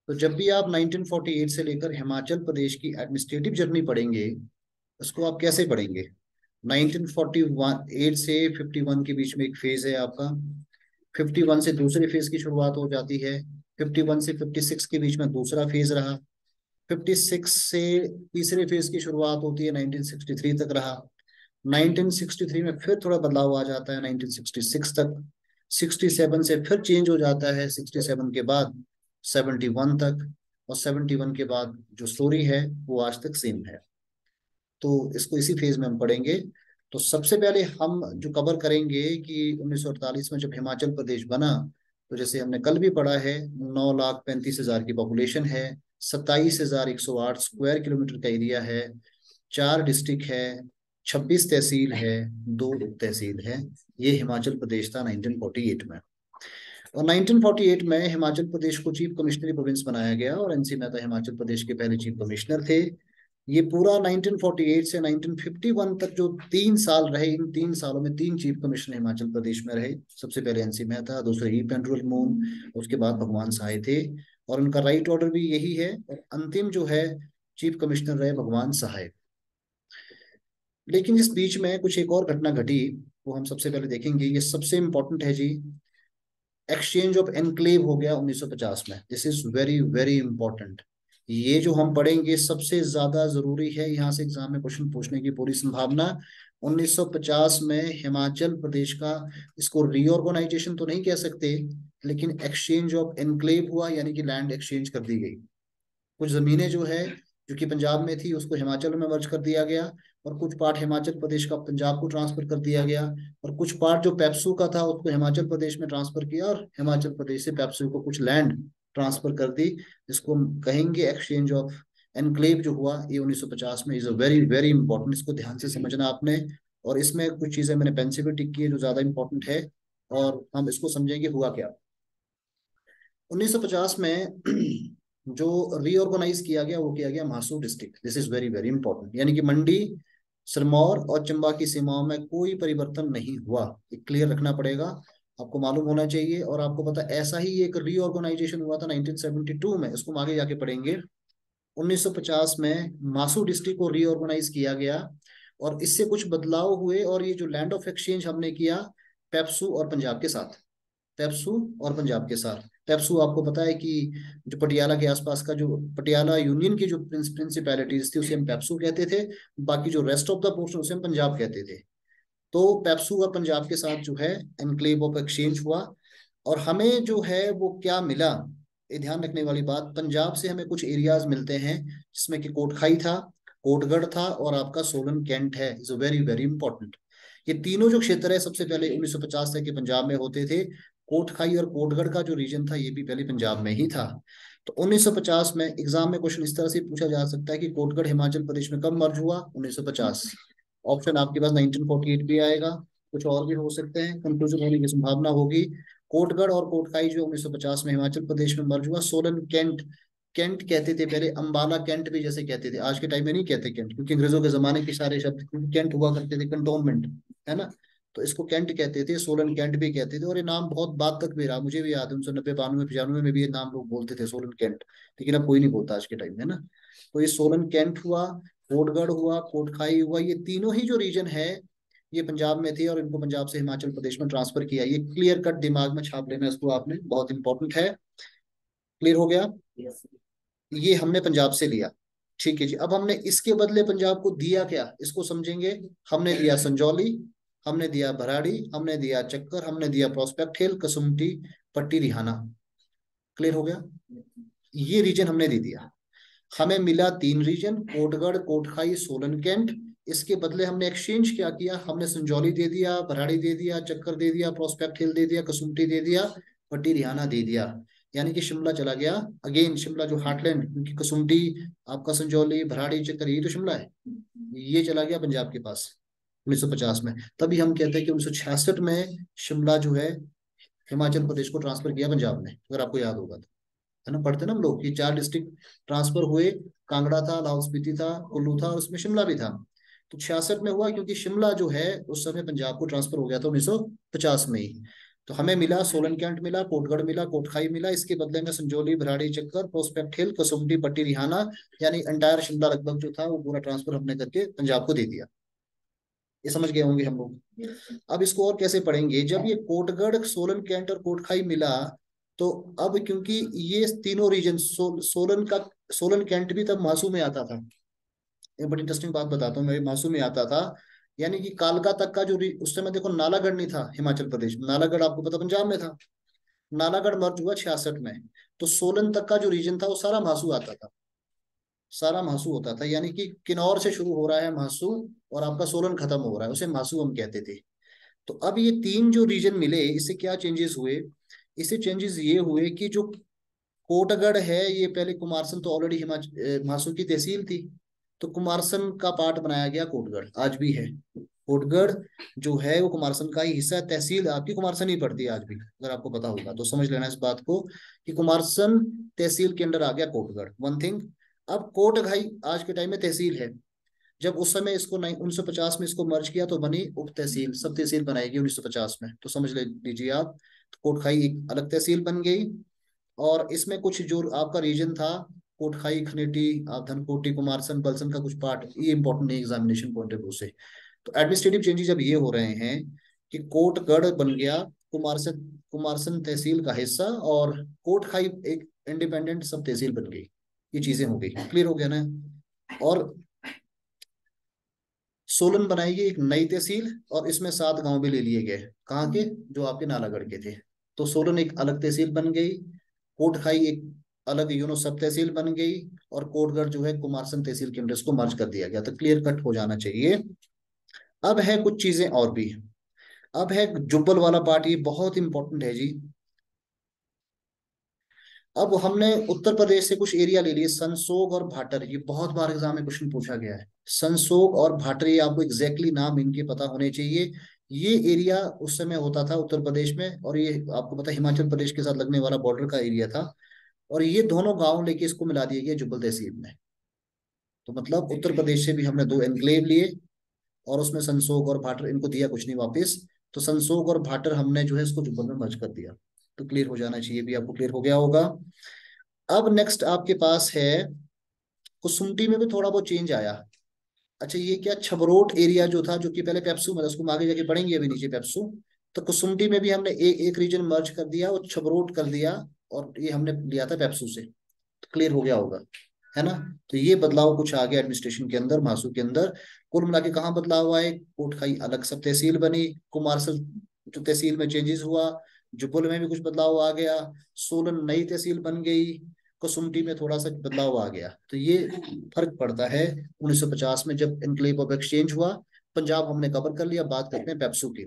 तो जब भी आप 1948 से लेकर हिमाचल प्रदेश की एडमिनिस्ट्रेटिव जर्नी पढ़ेंगे, उसको आप कैसे पढ़ेंगे? 1948 से 51 के बीच में एक फेज है आपका। 51 से दूसरे फेज की शुरुआत हो जाती है। 51 से 56 के बीच में दूसरा फेज रहा। 56 से तीसरे फेज की शुरुआत होती है, 1963 तक रहा। 1963 में फिर थोड़ा बदलाव आ जाता है 1966 तक। 67 से फिर चेंज हो जाता है 67 के बाद 71 तक। और 71 के बाद जो स्टोरी है वो आज तक सेम है। तो इसको इसी फेज में हम पढ़ेंगे। तो सबसे पहले हम जो कवर करेंगे कि 1948 में जब हिमाचल प्रदेश बना, तो जैसे हमने कल भी पढ़ा है, 9,35,000 की पॉपुलेशन है, 27,108 स्क्वायर किलोमीटर का एरिया है, 4 डिस्ट्रिक्ट है, 26 तहसील है, 2 तहसील है। ये हिमाचल प्रदेश था 1948 में। और 1948 में हिमाचल प्रदेश को चीफ कमिश्नरी प्रोविंस बनाया गया और एनसी मेहता हिमाचल प्रदेश के पहले चीफ कमिश्नर थे। ये पूरा 1948 से 1951 तक जो 3 साल रहे, इन 3 सालों में 3 चीफ कमिश्नर हिमाचल प्रदेश में रहे। सबसे पहले एनसी मेहता, दूसरे ई पेंड्रुल मून, उसके बाद भगवान सहाय थे। और उनका राइट ऑर्डर भी यही है। और अंतिम जो है चीफ कमिश्नर रहे भगवान सहाय। लेकिन इस बीच में कुछ एक और घटना घटी, वो हम सबसे पहले देखेंगे। ये सबसे इंपॉर्टेंट है जी। एक्सचेंज ऑफ एनक्लेव हो गया 1950 में। This is very very important. ये जो हम पढ़ेंगे सबसे ज्यादा जरूरी है, यहाँ से एग्जाम में क्वेश्चन पूछने की पूरी संभावना। 1950 में हिमाचल प्रदेश का, इसको रीऑर्गेनाइजेशन तो नहीं कह सकते, लेकिन एक्सचेंज ऑफ एनक्लेव हुआ, यानी कि लैंड एक्सचेंज कर दी गई। कुछ जमीनें जो है, जो कि पंजाब में थी, उसको हिमाचल में मर्ज कर दिया गया। और कुछ पार्ट हिमाचल प्रदेश का पंजाब को ट्रांसफर कर दिया गया। और कुछ पार्ट जो पेप्सू का था उसको हिमाचल प्रदेश में ट्रांसफर किया, और हिमाचल प्रदेश से पेप्सू को कुछ लैंड ट्रांसफर कर दी, जिसको हम कहेंगे एक्सचेंज ऑफ एनक्लेव जो हुआ ये 1950 में। Is a very very important, इसको ध्यान से समझना आपने। और इसमें कुछ चीजें मैंने पेन से भी टिक की है जो ज्यादा इंपॉर्टेंट है, और हम इसको समझेंगे हुआ क्या। 1950 में जो रीऑर्गेनाइज किया गया वो किया गया Mahasu district. This is very very important, यानी कि मंडी, सिरमौर और चंबा की सीमाओं में कोई परिवर्तन नहीं हुआ। ये क्लियर रखना पड़ेगा, आपको मालूम होना चाहिए। और आपको पता ऐसा ही एक रीऑर्गेनाइजेशन हुआ था 1972 में, इसको हम आगे जाके पढ़ेंगे। 1950 में मासू डिस्ट्रिक्ट को रीऑर्गेनाइज किया गया, और इससे कुछ बदलाव हुए। और ये जो लैंड ऑफ एक्सचेंज हमने किया पेप्सू और पंजाब के साथ, पेप्सू और पंजाब के साथ। पेप्सू आपको पता है कि जो पटियाला के आसपास का, जो पटियाला यूनियन की जो प्रिंसिपैलिटीज थी उसे हम पेप्सू कहते थे। बाकी जो रेस्ट ऑफ द पोर्शन उसे हम पंजाब कहते थे। तो पेप्सू और पंजाब के साथ जो है एनक्लेव ऑफ एक्सचेंज हुआ। और हमें जो है वो क्या मिला, ये ध्यान रखने वाली बात। पंजाब से हमें कुछ एरियाज मिलते हैं, जिसमें कि कोटखाई था, कोटगढ़ था, और आपका सोलन कैंट है। Is very very important. ये तीनों जो क्षेत्र है सबसे पहले 1950 तक के पंजाब में होते थे। कोटखाई और कोटगढ़ का जो रीजन था ये भी पहले पंजाब में ही था। तो 1950 में एग्जाम में क्वेश्चन इस तरह से पूछा जा सकता है कि कोटगढ़ हिमाचल प्रदेश में कब मर्ज हुआ? 1950। ऑप्शन आपके पास 1948 भी आएगा, कुछ और भी हो सकते हैं, कंफ्यूजन होने की संभावना होगी। कोटगढ़ और कोटखाई जो 1950 में हिमाचल प्रदेश में मर्ज हुआ। सोलन कैंट, कैंट कहते थे पहले, अंबाला कैंट भी जैसे कहते थे, आज के टाइम में नहीं कहते कैंट, क्योंकि अंग्रेजों के जमाने के सारे शब्द कैंट हुआ करते थे, कंटोनमेंट, है ना। तो इसको कैंट कहते थे, सोलन कैंट भी कहते थे। और ये नाम बहुत बाद तक भी रहा, मुझे भी याद है 1990, 92, 95 में भी ये नाम लोग बोलते थे, सोलन कैंट। लेकिन अब कोई नहीं बोलता आज के टाइम में ना। तो ये सोलन कैंट हुआ, कोटगढ़ हुआ, कोटखाई हुआ, ये तीनों ही जो रीजन है ये पंजाब में थे, और इनको पंजाब से हिमाचल प्रदेश में ट्रांसफर किया। ये क्लियर कट दिमाग में छाप लेना इसको आपने, बहुत इंपॉर्टेंट है। क्लियर हो गया? ये हमने पंजाब से लिया। ठीक है जी। अब हमने इसके बदले पंजाब को दिया क्या, इसको समझेंगे। हमने दिया संजौली, हमने दिया भराड़ी, हमने दिया चक्कर, हमने दिया प्रोस्पेक्ट हिल, कसुम्पटी, पट्टी, रिहाना। क्लियर हो गया? ये रीजन हमने दे दिया। हमें मिला 3 रीजन, कोटगढ़, कोटखाई, सोलन कैंट। इसके बदले हमने एक्सचेंज क्या किया, हमने संजौली दे दिया, भराड़ी दे दिया, चक्कर दे दिया, प्रोस्पेक्ट हिल दे दिया, कसुम्पटी दे दिया, पट्टी रिहाना दे दिया। यानी कि शिमला चला गया। अगेन शिमला जो हार्टलैंड, क्योंकि कसुम्पटी, आपका संजौली, भराड़ी, चक्कर, ये तो शिमला है, ये चला गया पंजाब के पास 1950 में। तभी हम कहते हैं कि 1966 में शिमला जो है हिमाचल प्रदेश को ट्रांसफर किया पंजाब ने, अगर आपको याद होगा तो, है ना। पढ़ते ना हम लोग कि 4 डिस्ट्रिक्ट ट्रांसफर हुए, कांगड़ा था, लाहौल स्पीति था, कुल्लू था, और उसमें शिमला भी था। तो 66 में हुआ, क्योंकि शिमला जो है उस समय पंजाब को ट्रांसफर हो गया था 1950 में ही। तो हमें मिला सोलन कैंट मिला, कोटगढ़ मिला, कोटखाई मिला, इसके बदले में संजौली, भराड़ी, चक्कर, प्रोस्पेक्ट हिल, कसुम्पटी, पट्टी, रिहाना, यानी एंटायर शिमला लगभग जो था वो पूरा ट्रांसफर हमने करके पंजाब को दे दिया। ये समझ गए होंगे हम लोग। अब इसको और कैसे पढ़ेंगे, जब ये कोटगढ़, सोलन कैंट और कोटखाई मिला, तो अब क्योंकि ये तीनों रीजन सोलन कैंट भी तब महासू में आता था। एक बड़ी इंटरेस्टिंग बात बताता हूँ, मैं महासू में आता था, यानी कि कालका तक का जो उस समय देखो नालागढ़ नहीं था हिमाचल प्रदेश में, नालागढ़ आपको पता पंजाब में था। नालागढ़ मर्ज हुआ 66 में। तो सोलन तक का जो रीजन था वो सारा महासू आता था, सारा महासू होता था, यानी कि किन्नौर से शुरू हो रहा है महासू और आपका सोलन खत्म हो रहा है, उसे महासू हम कहते थे। तो अब ये तीन जो रीजन मिले, इससे क्या चेंजेस हुए, इससे चेंजेस ये हुए कि जो कोटगढ़ है, ये पहले कुमारसम तो ऑलरेडी हिमाचल महासू की तहसील थी, तो कुमारसम का पार्ट बनाया गया कोटगढ़, आज भी है। कोटगढ़ जो है वो कुमारसम का ही हिस्सा है, तहसील आपकी कुमारसम ही पड़ती है आज भी, अगर आपको पता होगा तो समझ लेना इस बात को कि कुमारसम तहसील के अंदर आ गया कोटगढ़, वन थिंग। अब कोटघाई आज के टाइम में तहसील है, जब उस समय इसको 1950 में इसको मर्ज किया तो बनी उप तहसील, सब तहसील बनाएगी 1950 में, तो समझ ले लीजिए आप। तो कोटखाई एक अलग तहसील बन गई, और इसमें कुछ जो आपका रीजन था, कोटखाई, खनेटी, आप धनकोटी, कुमारसम, बलसम का कुछ पार्ट, ये इंपॉर्टेंट है एग्जामिनेशन पॉइंट ऑफ व्यू से। तो एडमिनिस्ट्रेटिव चेंजेस अब ये हो रहे हैं कि कोटगढ़ बन गया कुमारसम, कुमारसम तहसील का हिस्सा, और कोटखाई एक इंडिपेंडेंट सब तहसील बन गई। ये चीजें हो गई, क्लियर हो गया ना। और सोलन बनाई गई एक नई तहसील, और इसमें 7 गांव भी ले लिए गए, कहाँ के, जो आपके नालागढ़ के थे। तो सोलन एक अलग तहसील बन गई, कोटखाई एक अलग सब तहसील बन गई, और कोटगढ़ जो है कुमारसम तहसील के अंदर इसको मर्ज कर दिया गया। तो क्लियर कट हो जाना चाहिए। अब है कुछ चीजें और भी। अब है जुब्बल वाला पार्ट, ये बहुत इंपॉर्टेंट है जी। अब हमने उत्तर प्रदेश से कुछ एरिया ले लिए, संसोग और भाटर, ये बहुत बार एग्जाम में क्वेश्चन पूछा गया है। संसोग और भाटर, ये आपको एग्जैक्टली नाम इनके पता होने चाहिए। ये एरिया उस समय होता था उत्तर प्रदेश में, और ये आपको पता है हिमाचल प्रदेश के साथ लगने वाला बॉर्डर का एरिया था, और ये दोनों गांव लेके इसको मिला दिया गया जुब्बल तहसील में। तो मतलब उत्तर प्रदेश से भी हमने 2 एनक्लेव लिए, और उसमें संसोग और भाटर, इनको दिया कुछ नहीं वापस। तो संसोग और भाटर हमने जो है इसको जुब्बल में मर्ज कर दिया। तो क्लियर हो जाना चाहिए, भी आपको क्लियर हो गया होगा। अब नेक्स्ट आपके पास है, कुसुम्पटी में भी थोड़ा बहुत चेंज आया। अच्छा, ये क्या छबरोट एरिया जो था, जो कि पहले पेप्सू में था, उसको हम आगे जाके पढ़ेंगे अभी नीचे पेप्सू। तो कुसुम्पटी में भी हमने एक रीजन मर्ज कर दिया और छबरोट कर दिया, और ये हमने लिया था पेप्सू से। तो क्लियर हो गया होगा, है ना। तो ये बदलाव कुछ आ गया एडमिनिस्ट्रेशन के अंदर, महासू के अंदर। कुल मिला के कहाँ बदलाव आए, कोटखाई अलग सब तहसील बनी, कुमारसल जो तहसील में चेंजेस हुआ, जुब्बल में भी कुछ बदलाव आ गया, सोलन नई तहसील बन गई, कसुम्पटी में थोड़ा सा बदलाव आ गया। तो ये फर्क पड़ता है 1950 में जब इनक्लेव ऑफ एक्सचेंज हुआ। पंजाब हमने कवर कर लिया, बात करते हैं पेप्सू की।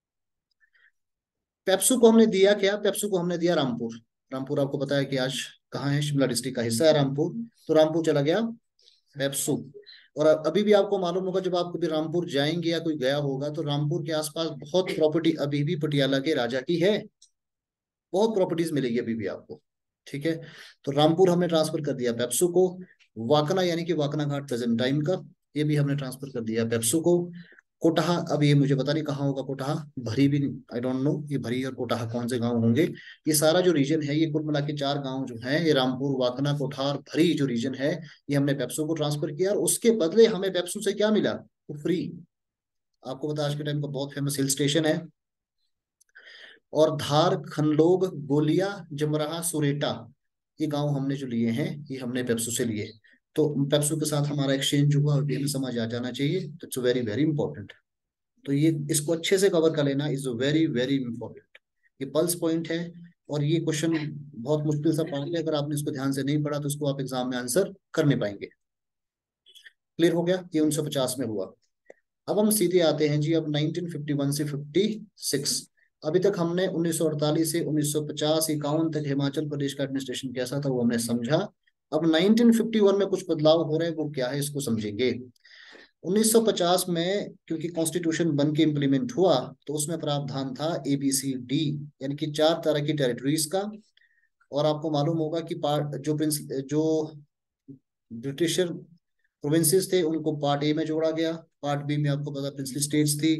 पेप्सू को हमने दिया क्या, पेप्सू को हमने दिया रामपुर। रामपुर आपको पता है कि आज कहाँ है, शिमला डिस्ट्रिक्ट का हिस्सा है रामपुर। तो रामपुर चला गया पेप्सू। और अभी भी आपको मालूम होगा, जब आप कभी रामपुर जाएंगे या कोई गया होगा, तो रामपुर के आसपास बहुत प्रॉपर्टी अभी भी पटियाला के राजा की है, बहुत प्रॉपर्टीज मिलेगी अभी भी आपको। ठीक है, तो रामपुर हमने ट्रांसफर कर दिया पेप्सू को। वाकना यानी कि वाकना घाट प्रेजेंट टाइम का, ये भी हमने ट्रांसफर कर दिया पेप्सू को। कोटाहा, अब ये मुझे पता नहीं कहाँ होगा कोटाहा, भरी भी, आई डोंट नो ये भरी और कोटाहा कौन से गांव होंगे। ये सारा जो रीजन है, ये कुल मिला के 4 गांव जो हैं, ये रामपुर, वाकना, कोठार, भरी जो रीजन है, ये हमने पेप्सू को ट्रांसफर किया, और उसके बदले हमें पेप्सू से क्या मिला, कुफरी। आपको पता है आज के टाइम का बहुत फेमस हिल स्टेशन है। और धार, खनलोग, गोलिया, जमराहा, सुरेटा, ये गांव हमने जो लिए हैं, ये हमने पेप्सू से लिए। तो पेप्सू के साथ हमारा एक्सचेंज हुआ, और ये हमें समझ आ जाना चाहिए। It's very very important. तो ये इसको अच्छे से कवर कर लेना, इज वेरी वेरी इंपॉर्टेंट। ये पल्स पॉइंट है, और ये क्वेश्चन बहुत मुश्किल सा पार्ट है, अगर आपने इसको ध्यान से नहीं पढ़ा तो इसको आप एग्जाम में आंसर कर नहीं पाएंगे। क्लियर हो गया, ये 1950 में हुआ। अब हम सीधे आते हैं जी, अब 1951 से 56। अभी तक हमने 1948 से 1950 51 तक हिमाचल प्रदेश का एडमिनिस्ट्रेशन कैसा था वो हमने समझा। अब 1951 में कुछ बदलाव हो रहे हैं, वो क्या है इसको समझेंगे। 1950 में क्योंकि कॉन्स्टिट्यूशन बन के इम्प्लीमेंट हुआ, तो उसमें प्रावधान था ABCD, यानी कि 4 तरह की टेरिटरीज का। और आपको मालूम होगा कि पार्ट जो ब्रिटिशर प्रोविंसेस थे, उनको पार्ट ए में जोड़ा गया, पार्ट बी में आपको पता प्रिंसली स्टेट्स थी,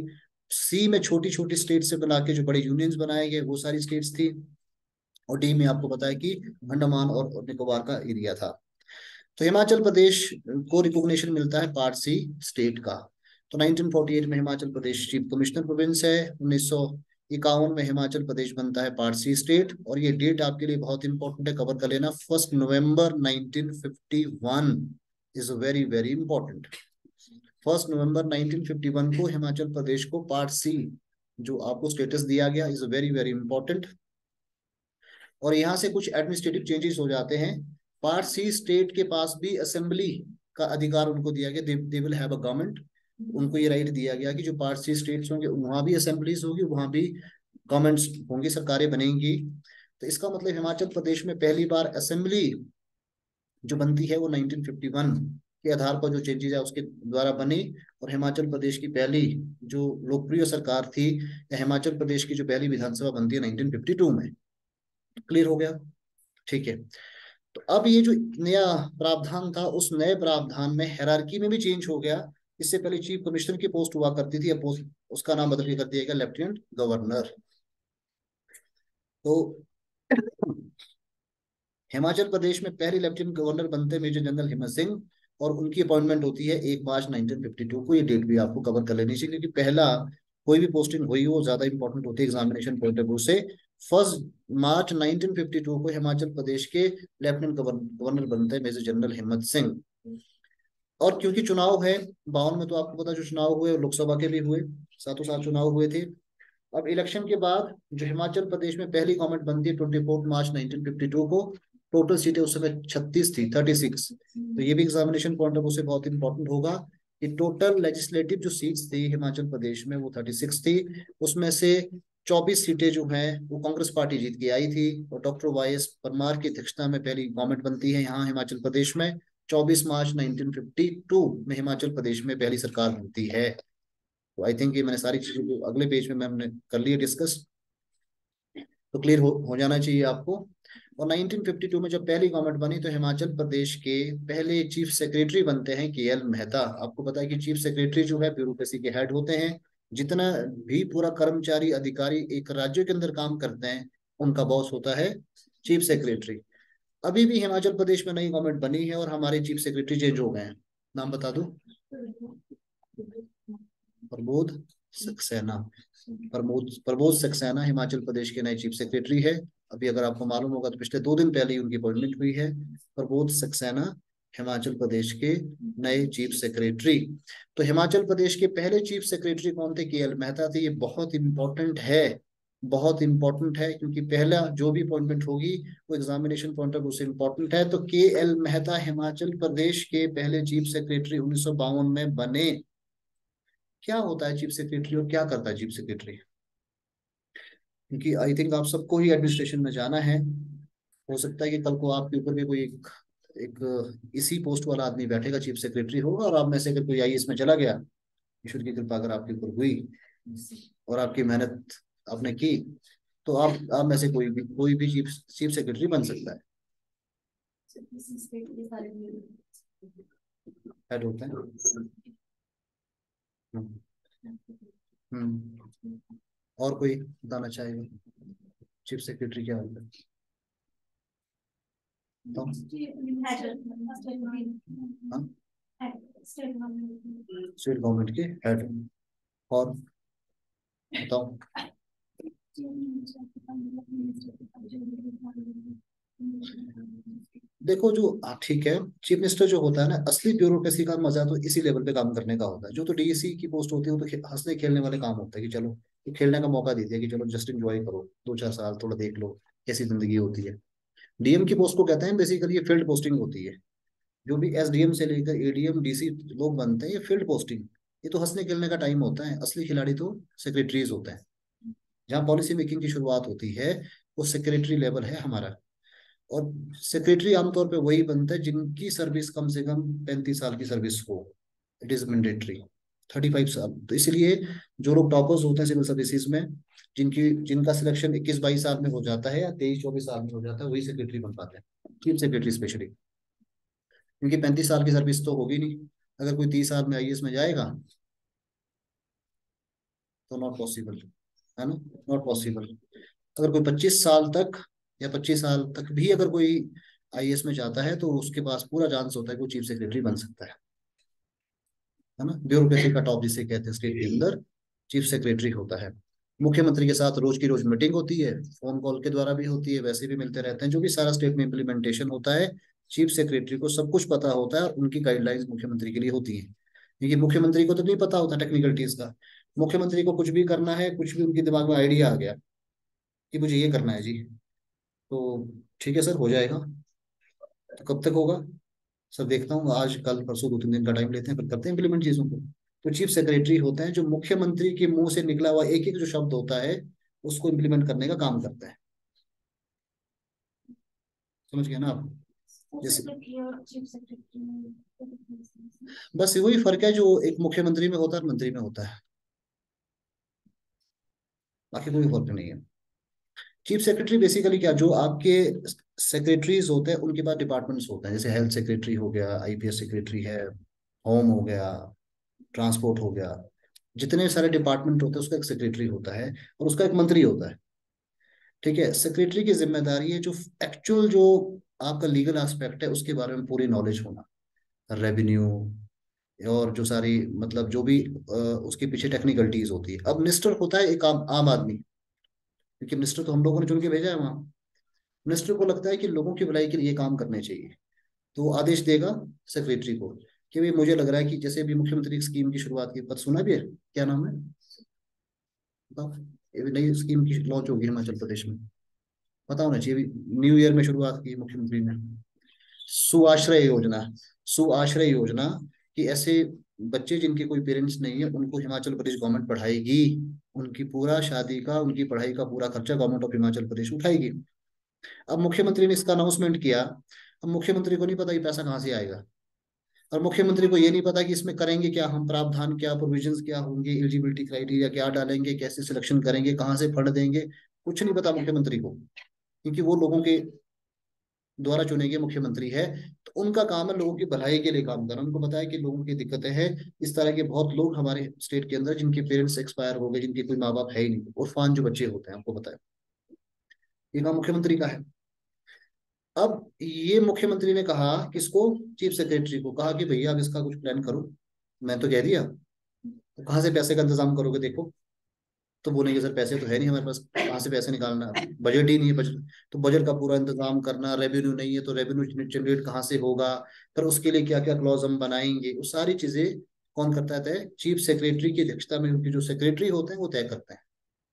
सी में छोटी छोटी स्टेट से बना के जो बड़े यूनियंस बनाए गए वो सारी स्टेट्स थी। और डी में आपको पता है कि अंडमान और निकोबार का एरिया था। तो हिमाचल प्रदेश को रिकॉग्निशन मिलता है पार्ट सी स्टेट का। तो 1948 में Himachal Pradesh chief commissioner province है। 1951 में हिमाचल प्रदेश बनता है पार्ट सी स्टेट। और ये डेट आपके लिए बहुत इंपॉर्टेंट है, कवर कर लेना, 1 नवंबर 1951 इज वेरी वेरी इंपॉर्टेंट। 1 नवंबर 1951 को हिमाचल प्रदेश को पार्ट सी जो आपको स्टेटस दिया गया इज वेरी वेरी इंपॉर्टेंट। और यहाँ से कुछ एडमिनिस्ट्रेटिव चेंजेस हो जाते हैं। पार्ट सी स्टेट के पास भी असेंबली का अधिकार उनको दिया गया, they will have a government. उनको ये राइट दिया गया कि जो पार्ट सी स्टेट्स होंगे वहां भी असेंबलीज होगी, वहां भी गवर्नमेंट्स होंगी, सरकारें बनेंगी। तो इसका मतलब हिमाचल प्रदेश में पहली बार असेंबली जो बनती है वो 1951 के आधार पर जो चेंजेस है उसके द्वारा बनी। और हिमाचल प्रदेश की पहली जो लोकप्रिय सरकार थी, या हिमाचल प्रदेश की जो पहली विधानसभा बनती है 1952 में। क्लियर हो गया? ठीक है। तो अब ये जो नया प्रावधान था, उस नए प्रावधान में हायरार्की में भी चेंज हो गया। इससे पहले चीफ कमिश्नर की पोस्ट हुआ करती थी, अब पोस्ट उसका नाम बदल के कर दिया गया लेफ्टिनेंट गवर्नर। तो हिमाचल प्रदेश में पहले लेफ्टिनेंट गवर्नर बनते मेजर जनरल हिम्मत सिंह। और उनकी अपॉइंटमेंट होती है 1 मार्च 1952 को। ये डेट भी आपको कवर कर लेनी चाहिए, क्योंकि पहला कोई भी पोस्टिंग हुई हो ज्यादा इंपॉर्टेंट होती है एग्जामिनेशन पॉइंट ऑफ व्यू से। 1 मार्च 1952 को हिमाचल प्रदेश के लेफ्टिनेंट गवर्नर बनते हैं मेजर जनरल हिम्मत सिंह। और क्योंकि चुनाव है 52 में, तो आपको पता जो चुनाव हुए लोकसभा के भी हुए, साथों साथ चुनाव हुए थे। अब इलेक्शन के बाद जो हिमाचल प्रदेश में पहली गवर्नमेंट बनती है 24 मार्च 1952 को। टोटल सीटें उस समय 36 थी, 36। तो ये भी एग्जामिनेशन पॉइंट ऑफ व्यू से बहुत इंपॉर्टेंट होगा कि टोटल लेजिस्लेटिव जो सीट्स थी हिमाचल प्रदेश में वो 36 थी। उसमें से 24 सीटें जो हैं वो कांग्रेस पार्टी जीत के आई थी। और डॉक्टर वाई एस परमार की अध्यक्षता में पहली गवर्नमेंट बनती है यहाँ हिमाचल प्रदेश में। 24 मार्च 1952 में हिमाचल प्रदेश में पहली सरकार बनती है। तो आई थिंक ये मैंने सारी चीजों को अगले पेज में मैंने कर लिया डिस्कस। तो क्लियर हो जाना चाहिए आपको। और 1952 में जब पहली गवर्नमेंट बनी तो हिमाचल प्रदेश के पहले चीफ सेक्रेटरी बनते हैं के एल मेहता। आपको पता है कि चीफ सेक्रेटरी जो है ब्यूरोक्रेसी के हेड होते हैं। जितना भी पूरा कर्मचारी अधिकारी एक राज्य के अंदर काम करते हैं उनका बॉस होता है चीफ सेक्रेटरी। अभी भी हिमाचल प्रदेश में नई गवर्नमेंट बनी है और हमारे चीफ सेक्रेटरी चेंज हो गए हैं। नाम बता दूं? प्रमोद सक्सेना। प्रमोद प्रमोद सक्सेना हिमाचल प्रदेश के नए चीफ सेक्रेटरी है। अभी अगर आपको मालूम होगा तो पिछले 2 दिन पहले ही उनकी अपॉइंटमेंट हुई है। प्रमोद सक्सेना हिमाचल प्रदेश के नए चीफ सेक्रेटरी। तो हिमाचल प्रदेश के पहले चीफ सेक्रेटरी कौन थे? के एल मेहता थे। ये बहुत इंपॉर्टेंट है, बहुत इंपॉर्टेंट है, क्योंकि पहला जो भी अपॉइंटमेंट होगी वो एग्जामिनेशन पॉइंट ऑफ व्यू से इंपॉर्टेंट है। तो के एल मेहता हिमाचल प्रदेश के पहले चीफ सेक्रेटरी 1952 में बने। क्या होता है चीफ सेक्रेटरी और क्या करता है चीफ सेक्रेटरी? क्योंकि आई थिंक आप सबको ही एडमिनिस्ट्रेशन में जाना है। हो सकता है कि कल को आपके ऊपर भी कोई एक इसी पोस्ट वाला आदमी बैठेगा, चीफ सेक्रेटरी होगा, और आप में से अगर कोई आईएएस में चला गया, ईश्वर की कृपा अगर आपके ऊपर हुई और आपकी मेहनत आपने की, तो आप में से कोई भी चीफ चीफ सेक्रेटरी बन सकता है। हेड होते हैं। हम्म। हम्म। और कोई बताना चाहेगा चीफ सेक्रेटरी क्या होता है? तो हाँ, स्टेट गवर्नमेंट के हेड। और बताओ। देखो जो ठीक है, चीफ मिनिस्टर जो होता है ना, असली ब्यूरोक्रेसी का मजा तो इसी लेवल पे काम करने का होता है। जो तो डीएसी की पोस्ट होती है वो तो हंसने खेलने वाले काम होता है कि चलो ये खेलने का मौका दे दिया कि चलो जस्ट एंजॉय करो 2-4 साल, थोड़ा देख लो कैसी जिंदगी होती है। डीएम की पोस्ट को कहते हैं बेसिकली ये फील्ड पोस्टिंग होती है। जो भी एसडीएम से लेकर एडीएम डीसी लोग बनते हैं ये फील्ड पोस्टिंग। ये तो हंसने खेलने का टाइम होता है, असली खिलाड़ी तो सेक्रेटरीज होते हैं। जहाँ पॉलिसी मेकिंग की शुरुआत होती है वो सेक्रेटरी लेवल है हमारा। और सेक्रेटरी आमतौर पे वही बनता है जिनकी सर्विस कम से कम 35 साल की सर्विस हो। इट इज मैंडेटरी 35 साल। तो इसलिए जो लोग टॉपर्स होते हैं सिविल सर्विसेज में, जिनका सिलेक्शन 21-22 साल में हो जाता है या 23-24 साल में हो जाता है, वही सेक्रेटरी बन पाते हैं, चीफ सेक्रेटरी स्पेशली। क्योंकि 35 साल की सर्विस तो होगी नहीं। अगर कोई 30 साल में आईएएस में जाएगा तो नॉट पॉसिबल, है ना, नॉट पॉसिबल। अगर कोई 25 साल तक या 25 साल तक भी अगर कोई आईएएस में जाता है तो उसके पास पूरा चांस होता है कि वो चीफ सेक्रेटरी बन सकता है ना। ब्यूरोक्रेसी का टॉप जिसे कहते हैं स्टेट के अंदर, चीफ सेक्रेटरी होता है। मुख्यमंत्री के साथ रोज की रोज मीटिंग होती है, फोन कॉल के द्वारा भी होती है, वैसे भी मिलते रहते हैं। जो भी सारा स्टेट में इम्प्लीमेंटेशन होता है, चीफ सेक्रेटरी को सब कुछ पता होता है, और उनकी गाइडलाइंस मुख्यमंत्री के लिए होती है। क्योंकि मुख्यमंत्री को तो नहीं पता होता टेक्निकलिटीज का। मुख्यमंत्री को कुछ भी करना है, कुछ भी उनके दिमाग में आइडिया आ गया कि मुझे ये करना है जी, तो ठीक है सर, हो जाएगा। तो कब तक होगा सर, देखता हूँ, आज कल परसों 2-3 दिन का टाइम लेते हैं, फिर करते हैं इम्प्लीमेंट चीजों को। तो चीफ सेक्रेटरी होते हैं जो मुख्यमंत्री के मुंह से निकला हुआ एक एक जो शब्द होता है उसको इम्प्लीमेंट करने का काम करता है। समझ गए ना आप? जैसे बस वही फर्क है जो एक मुख्यमंत्री में होता है और मंत्री में होता है, बाकी कोई फर्क नहीं है। चीफ सेक्रेटरी बेसिकली क्या, जो आपके सेक्रेटरीज होते हैं उनके पास डिपार्टमेंट्स होते हैं, जैसे हेल्थ सेक्रेटरी हो गया, आईपीएस सेक्रेटरी है, होम हो गया, ट्रांसपोर्ट हो गया, जितने सारे डिपार्टमेंट होते हैं उसका एक सेक्रेटरी होता है और उसका एक मंत्री होता है। ठीक है, सेक्रेटरी की जिम्मेदारी है जो एक्चुअल जो आपका लीगल एस्पेक्ट है उसके बारे में पूरी नॉलेज होना, रेवेन्यू और जो सारी मतलब जो भी उसके पीछे टेक्निकलिटीज होती है। अब मिनिस्टर होता है एक आम आदमी, क्योंकि मिनिस्टर तो हम लोगों ने चुन के भेजा है वहां। मिनिस्टर को लगता है कि लोगों की भलाई के लिए ये काम करने चाहिए, तो वो आदेश देगा सेक्रेटरी को कि भाई मुझे लग रहा है कि जैसे अभी मुख्यमंत्री स्कीम की शुरुआत की, पता सुना भी है, क्या नाम है बताओ? ये भी नई स्कीम की लॉन्च होगी हिमाचल प्रदेश में, पता होना चाहिए, अभी न्यू ईयर में शुरुआत की मुख्यमंत्री ने। सुआश्रय योजना, सुआश्रय योजना, कि ऐसे बच्चे जिनके कोई पेरेंट्स नहीं है उनको हिमाचल प्रदेश गवर्नमेंट पढ़ाएगी, उनकी पूरा शादी का उनकी पढ़ाई का पूरा खर्चा गवर्नमेंट ऑफ हिमाचल प्रदेश उठाएगी। अब मुख्यमंत्री ने इसका अनाउंसमेंट किया, अब मुख्यमंत्री को नहीं पता ये पैसा कहाँ से आएगा, और मुख्यमंत्री को ये नहीं पता कि इसमें करेंगे क्या हम, प्रावधान क्या, प्रोविजंस क्या होंगे, एलिजिबिलिटी क्राइटेरिया क्या डालेंगे, कैसे सिलेक्शन करेंगे, कहाँ से फंड देंगे, कुछ नहीं पता मुख्यमंत्री को। क्योंकि वो लोगों के द्वारा चुने गए मुख्यमंत्री है, तो उनका काम है लोगों की भलाई के लिए काम करना। उनको पता है कि लोगों की दिक्कतें हैं, इस तरह के बहुत लोग हमारे स्टेट के अंदर जिनके पेरेंट्स एक्सपायर हो गए, जिनके कोई माँ बाप है ही नहीं, उर्फान जो बच्चे होते हैं, आपको पता है, ये काम मुख्यमंत्री का है। अब ये मुख्यमंत्री ने कहा किसको, चीफ सेक्रेटरी को कहा कि भैया अब इसका कुछ प्लान करो। मैं तो कह दिया, तो कहाँ से पैसे का इंतजाम करोगे देखो। तो बोलेंगे सर पैसे तो है नहीं हमारे पास, कहाँ से पैसे निकालना, बजट ही नहीं है, बजट तो बजट का पूरा इंतजाम करना, रेवेन्यू नहीं है तो रेवेन्यू जनरेट कहाँ से होगा, फिर उसके लिए क्या क्या क्लॉज हम बनाएंगे, वो सारी चीजें कौन करता है तय, चीफ सेक्रेटरी की अध्यक्षता में उनके जो सेक्रेटरी होते हैं वो तय करते हैं।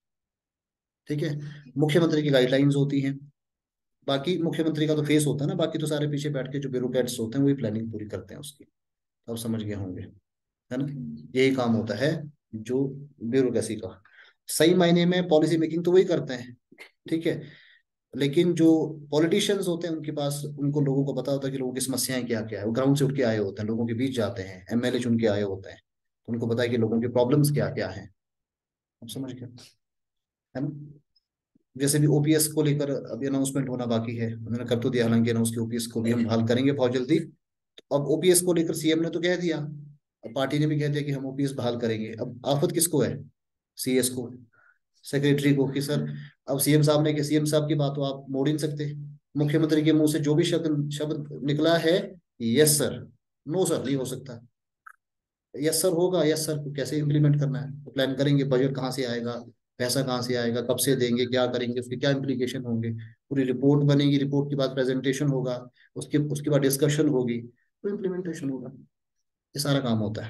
ठीक है, मुख्यमंत्री की गाइडलाइंस होती हैं, बाकी मुख्यमंत्री का तो फेस होता है ना, बाकी तो सारे पीछे बैठ के जो ब्यूरोक्रेट्स होते हैं वही प्लानिंग पूरी करते हैं उसकी। तो आप समझ गए होंगे, है ना, यही काम होता है जो ब्यूरोक्रेसी का। सही मायने में पॉलिसी मेकिंग तो वही करते हैं, ठीक है, लेकिन जो पॉलिटिशियंस होते हैं उनके पास, उनको लोगों को पता होता है कि लोगों की समस्याएं क्या क्या है, वो ग्राउंड से उठ के आए होते हैं, लोगों के बीच जाते हैं, एमएलए चुन के आए होते हैं, तो उनको पता है कि लोगों की प्रॉब्लम्स क्या क्या है। आप समझ गए, है ना। जैसे भी ओपीएस को लेकर अभी अनाउंसमेंट होना बाकी है, उन्होंने कर तो दिया हालांकि अनाउंस कि ओपीएस को भी हम बहाल करेंगे बहुत जल्दी। तो अब ओपीएस को लेकर सीएम ने तो कह दिया, अब पार्टी ने भी कह दिया कि हम ओपीएस बहाल करेंगे। अब आफत किसको है, सीएस को, सेक्रेटरी को, कि सर अब सीएम साहब ने, कि सीएम साहब की बात तो आप मोड़ ही नहीं सकते, मुख्यमंत्री के मुंह से जो भी शब्द शब्द निकला है, यस सर, नो सर नहीं हो सकता, यस सर होगा, यस सर को कैसे इम्प्लीमेंट करना है, तो प्लान करेंगे, बजट कहाँ से आएगा, पैसा कहाँ से आएगा, कब से देंगे, क्या करेंगे, उसके क्या इम्प्लीकेशन होंगे, पूरी रिपोर्ट बनेगी, रिपोर्ट के बाद प्रेजेंटेशन होगा, उसके उसके बाद डिस्कशन होगी, तो इम्प्लीमेंटेशन होगा। ये सारा काम होता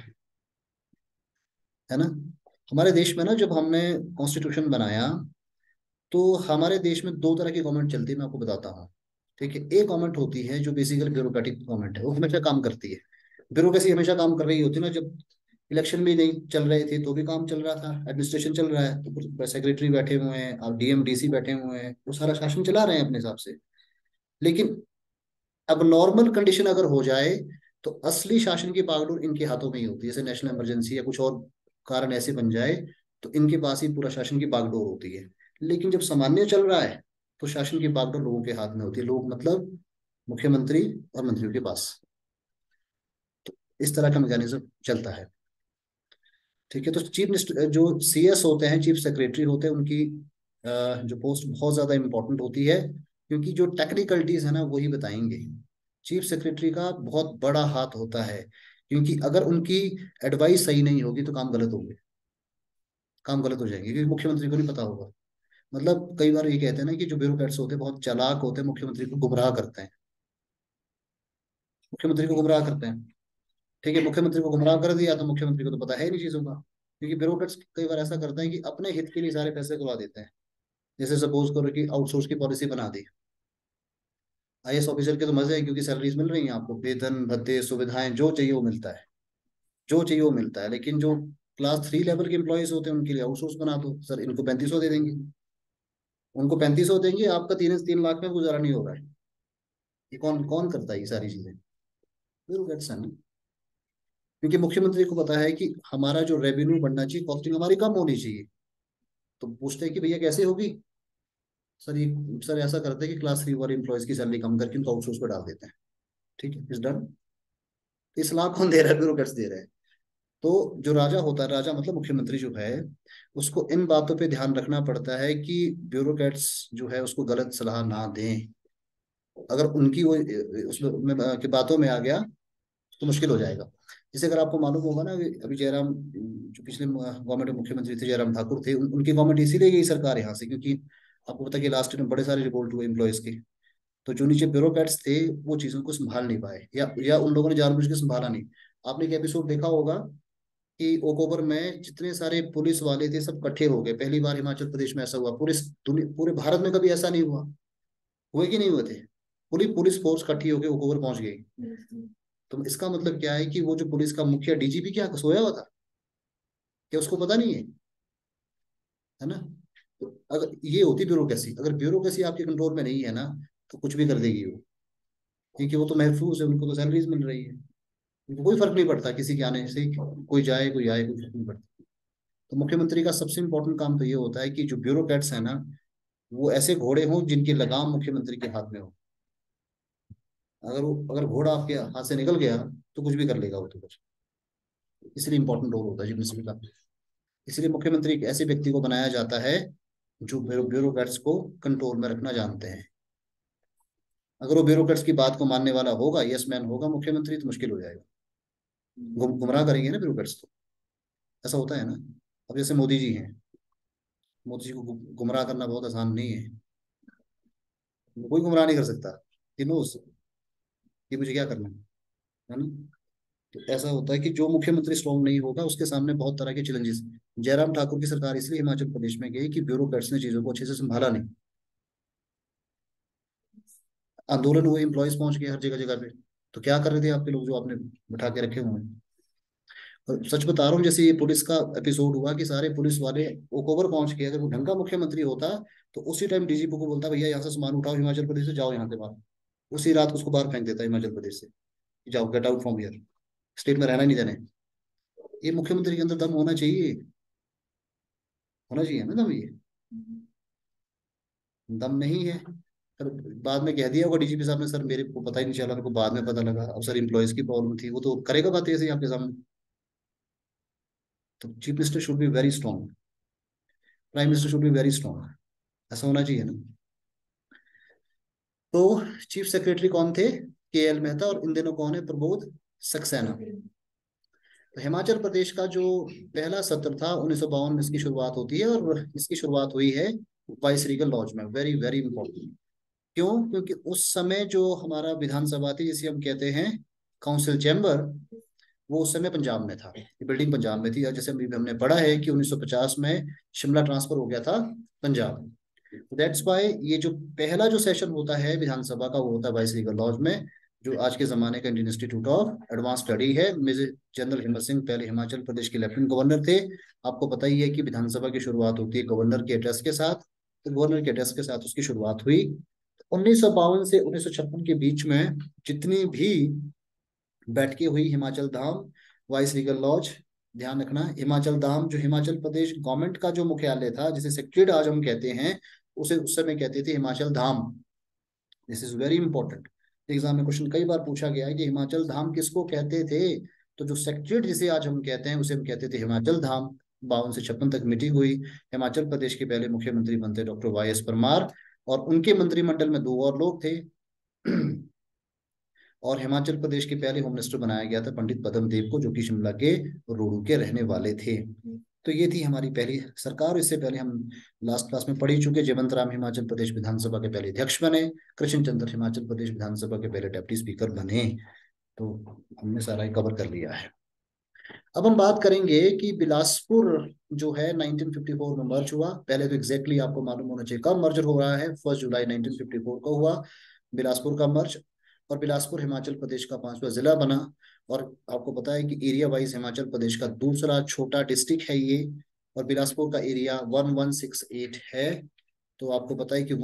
है ना। हमारे देश में ना जब हमने कॉन्स्टिट्यूशन बनाया, तो हमारे देश में दो तरह की गवर्नमेंट चलती है, मैं आपको बताता हूँ। ठीक है, एक गवर्नमेंट होती है जो बेसिकली ब्यूरोक्रेटिक गवर्नमेंट है, वो हमेशा काम करती है। ब्यूरोक्रेसी हमेशा काम कर रही होती है ना, जब इलेक्शन भी नहीं चल रहे थे तो भी काम चल रहा था, एडमिनिस्ट्रेशन चल रहा है तो सेक्रेटरी बैठे हुए हैं और डीएम डीसी बैठे हुए हैं, वो सारा शासन चला रहे हैं अपने हिसाब से। लेकिन अब नॉर्मल कंडीशन अगर हो जाए तो असली शासन की बागडोर इनके हाथों में ही होती है, जैसे नेशनल इमरजेंसी या कुछ और कारण ऐसे बन जाए तो इनके पास ही पूरा शासन की बागडोर होती है। लेकिन जब सामान्य चल रहा है तो शासन की बागडोर लोगों के हाथ में होती है, लोग मतलब मुख्यमंत्री और मंत्रियों के पास। इस तरह का मैकेनिज्म चलता है। ठीक है, तो चीफ मिनिस्टर जो CS होते हैं, चीफ सेक्रेटरी होते हैं, उनकी जो पोस्ट बहुत ज्यादा इंपॉर्टेंट होती है, क्योंकि जो टेक्निकलिटीज है ना वही बताएंगे। चीफ सेक्रेटरी का बहुत बड़ा हाथ होता है, क्योंकि अगर उनकी एडवाइस सही नहीं होगी तो काम गलत होंगे, काम गलत हो जाएंगे, क्योंकि मुख्यमंत्री को नहीं पता होगा। मतलब कई बार ये कहते हैं ना कि जो ब्यूरोक्रेट्स होते हैं बहुत चालाक होते हैं, मुख्यमंत्री को गुमराह करते हैं, मुख्यमंत्री को गुमराह करते हैं। ठीक है, मुख्यमंत्री को गुमराह कर दिया तो मुख्यमंत्री को तो पता है ही नहीं चीजों का, क्योंकि ब्यूरोक्रेट्स कई बार ऐसा करते हैं कि अपने हित के लिए सारे पैसे करवा देते हैं। जैसे सपोज करो कि आउटसोर्स की पॉलिसी बना दी, IAS ऑफिसर के तो मजे हैं, क्योंकि सैलरीज मिल रही हैं आपको, वेतन भत्ते सुविधाएं जो चाहिए वो मिलता है, जो चाहिए वो मिलता है। लेकिन जो क्लास 3 लेवल के एम्प्लॉयज होते हैं उनके लिए आउटसोर्स बना दो, सर इनको 3500 दे देंगे, उनको 3500 देंगे, आपका 3 3 लाख में गुजारा नहीं हो रहा है। ये कौन कौन करता है ये सारी चीजें? ब्यूरोक्रेट्स है ना। क्योंकि मुख्यमंत्री को पता है कि हमारा जो रेवेन्यू बढ़ना चाहिए, कॉस्टिंग हमारी कम होनी चाहिए, तो पूछते हैं कि भैया कैसे होगी? सर ऐसा करते हैं कि क्लास 3 वाले एम्प्लॉयज की सैलरी कम करके उनको आउटसोर्स पर डाल देते हैं। ठीक है, इज डन। 30 लाख कौन दे रहा है? ब्यूरोक्रेट्स दे रहे हैं। तो जो राजा होता है, राजा मतलब मुख्यमंत्री जो है, उसको इन बातों पे ध्यान रखना पड़ता है कि ब्यूरोक्रेट्स जो है उसको गलत सलाह ना दें। अगर उनकी वो उसमें की बातों में आ गया तो मुश्किल हो जाएगा। जैसे अगर आपको मालूम होगा ना, अभी जयराम जो पिछले गवर्नमेंट में मुख्यमंत्री थे, जयराम ठाकुर थे, उनकी गवर्नमेंट इसीलिए गई सरकार यहाँ से, क्योंकि आपको पता है कि लास्ट में बड़े सारे रिवोल्ट हुए एम्प्लॉयज के। तो जो नीचे ब्यूरोक्रेट्स थे वो चीजों को संभाल नहीं पाए, या उन लोगों ने जानबूझ के संभाला नहीं। आपने एक एपिसोड देखा होगा कि ओक्टोबर में जितने सारे पुलिस वाले थे सब इकट्ठे हो गए, पहली बार हिमाचल प्रदेश में ऐसा हुआ, पूरे दुनिया पूरे भारत में कभी ऐसा नहीं हुआ, हुए कि नहीं हुए थे? पूरी पुलिस फोर्स इकट्ठी होकर ओक्टोबर पहुंच गई। तो इसका मतलब क्या है कि वो जो पुलिस का मुखिया DGP क्या सोया हुआ था? क्या उसको पता नहीं है? है ना? तो अगर ये होती ब्यूरोक्रेसी, अगर ब्यूरोक्रेसी आपके कंट्रोल में नहीं है ना, तो कुछ भी कर देगी वो, क्योंकि वो तो महफूज है, उनको तो सैलरीज मिल रही है, उनको कोई फर्क नहीं पड़ता किसी के आने से, कोई जाए कोई आए, कोई फर्क नहीं पड़ता। तो मुख्यमंत्री का सबसे इंपॉर्टेंट काम तो ये होता है कि जो ब्यूरोक्रेट्स है ना, वो ऐसे घोड़े हों जिनकी लगाम मुख्यमंत्री के हाथ में हो। अगर घोड़ा आपके हाथ से निकल गया तो कुछ भी कर लेगा वो तो कुछ। इसलिए इंपॉर्टेंट रोल होता है चीफ मिनिस्टर का। इसलिए मुख्यमंत्री एक ऐसे व्यक्ति को बनाया जाता है जो ब्यूरोक्रेट्स को कंट्रोल में रखना जानते हैं। अगर वो ब्यूरोक्रेट्स की बात को मानने वाला होगा, यस मैन होगा मुख्यमंत्री, तो मुश्किल हो जाएगा। गुमराह करेंगे ना ब्यूरोक्रेट्स तो, ऐसा होता है ना। अब जैसे मोदी जी हैं, मोदी जी को गुमराह करना बहुत आसान नहीं है, कोई गुमराह नहीं कर सकता। ही नोस कि मुझे क्या करना है ना। तो ऐसा होता है कि जो मुख्यमंत्री स्ट्रॉन्ग नहीं होगा उसके सामने बहुत तरह के चैलेंजेस। जयराम ठाकुर की सरकार इसलिए हिमाचल प्रदेश में गई कि ब्यूरोक्रेट्स ने चीजों को अच्छे से संभाला नहीं। आंदोलन हुए, एम्प्लॉयज पहुंच गए हर जगह जगह पे, तो क्या कर रहे थे आपके लोग जो आपने बैठा के रखे हुए हैं? और सच बता रहा हूँ, जैसे ये पुलिस का एपिसोड हुआ कि सारे पुलिस वाले ओकोवर पहुंच गए, अगर वो ढंग का मुख्यमंत्री होता तो उसी टाइम DGP को बोलता भैया यहाँ से सामान उठाओ, हिमाचल प्रदेश से जाओ यहाँ से बाहर, उसी रात उसको बाहर फेंक देता हिमाचल प्रदेश से, जाओ get out from here, state में रहना नहीं देने। ये मुख्यमंत्री के अंदर दम होना चाहिए, होना चाहिए ना दम ये। दम नहीं है। सर बाद में कह दिया होगा DGP साहब ने, सर मेरे को पता ही नहीं चला, मेरे को बाद में पता लगा, अब सर एम्प्लॉयज की प्रॉब्लम थी, वो तो करेगा बात ऐसे ही आपके सामने। तो chief minister should be very strong, prime minister should be very strong, ऐसा होना चाहिए ना। तो चीफ सेक्रेटरी कौन थे? KL मेहता, और इन दिनों कौन है? प्रबोध सक्सेना। तो हिमाचल प्रदेश का जो पहला सत्र था 1952 में इसकी शुरुआत होती है, और इसकी शुरुआत हुई है वाइस रीगल लॉज में। Very very important. क्यों? क्योंकि उस समय जो हमारा विधानसभा थी, जिसे हम कहते हैं काउंसिल चैम्बर, वो उस समय पंजाब में था, ये बिल्डिंग पंजाब में थी। और जैसे अभी हमने पढ़ा है कि 1950 में शिमला ट्रांसफर हो गया था पंजाब। दैट्स वाई ये जो पहला जो सेशन होता है विधानसभा का, वो होता है वाइस रीगल लॉज में, जो आज के जमाने का Indian Institute of Advance Study है। मेजर जनरल हिम्मत सिंह पहले हिमाचल प्रदेश के लेफ्टिनेंट गवर्नर थे। आपको पता ही है कि विधानसभा की शुरुआत होती है गवर्नर के एड्रेस के साथ, तो गवर्नर के एड्रेस के साथ उसकी शुरुआत हुई। 1952 से 1956 के बीच में जितनी भी बैठकें हुई Himachal Dham, viceregal lodge, ध्यान रखना हिमाचल धाम जो हिमाचल प्रदेश गवर्नमेंट का जो मुख्यालय था, जिसे सेक्रेटरीट आज हम कहते हैं, उसे उस समय कहते थे Himachal Dham. This is very important. Exam में क्वेश्चन कई बार पूछा गया है कि हिमाचल धाम किसको कहते थे, तो जो सेक्रेटरीट जिसे आज हम कहते हैं उसे हम कहते थे हिमाचल धाम। 52 से 56 तक मीटिंग हुई। हिमाचल प्रदेश के पहले मुख्यमंत्री बनते डॉक्टर वाई एस परमार, और उनके मंत्रिमंडल में दो और लोग थे। और हिमाचल प्रदेश के पहले होम मिनिस्टर बनाया गया था पंडित पद्म देव को, जो कि शिमला के रोडू के रहने वाले थे। तो ये थी हमारी पहली सरकार। इससे पहले हम लास्ट क्लास में पढ़ ही चुके। जयवंत राम हिमाचल प्रदेश विधानसभा के पहले अध्यक्ष बने। कृष्ण चंद्र हिमाचल प्रदेश विधानसभा के पहले डिप्टी स्पीकर बने। तो हमने सारा कवर कर लिया है। अब हम बात करेंगे कि बिलासपुर जो है 1954 में मर्ज हुआ। पहले तो एग्जैक्टली आपको मालूम होना चाहिए कब मर्जर हो रहा है। 1 जुलाई 1954 को हुआ बिलासपुर का मर्ज। और बिलासपुर हिमाचल प्रदेश का 5वां जिला बना। और आपको पता है कि एरिया वाइज हिमाचल प्रदेश का दूसरा छोटा डिस्ट्रिक्ट है ये। और बिलासपुर का एरिया 1168 है। तो आपको पता है कि